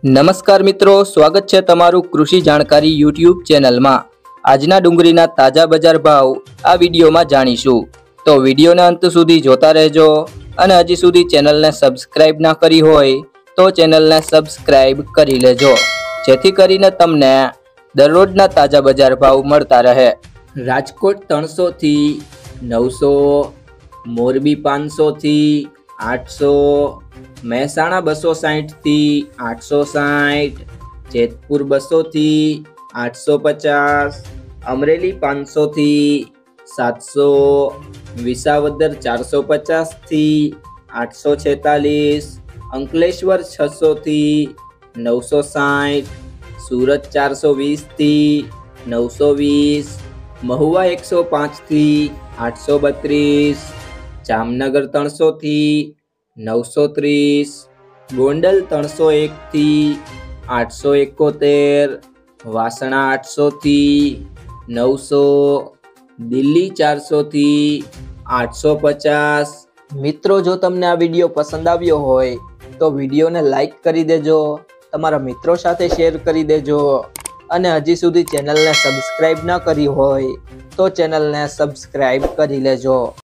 નમસ્કાર મિત્રો, સ્વાગત છે તમારું કૃષિ જાણકારી યુટ્યુબ ચેનલમાં। આજના ડુંગળીના તાજા બજાર ભાવ આ વિડીયોમાં જાણીશું, તો વિડીયોને અંત સુધી જોતા રહેજો। અને હજી સુધી ચેનલને સબસ્ક્રાઇબ ના કરી હોય તો ચેનલને સબસ્ક્રાઇબ કરી લેજો, જેથી કરીને તમને દરરોજના તાજા બજાર ભાવ મળતા રહે। રાજકોટ 300 થી 900, મોરબી 500 થી 800, મહેસાણા 260 થી 860, જેતપુર 200 થી 850, અમરેલી 500 થી 700, વિસાવદર 450 થી 846, અંકલેશ્વર 600 થી 960, સુરત 420 થી 920, મહુવા 105 થી 832, જામનગર 300 થી 930, ગોંડલ 301 થી 871, વાસણા 800 થી 900, દિલ્હી 400 થી 850। મિત્રો, જો તમને આ વિડીયો પસંદ આવ્યો હોય તો વિડીયોને લાઈક કરી દેજો, તમારા મિત્રો સાથે શેર કરી દેજો, અને હજી સુધી ચેનલને સબસ્ક્રાઇબ ન કરી હોય તો ચેનલને સબસ્ક્રાઇબ કરી લેજો।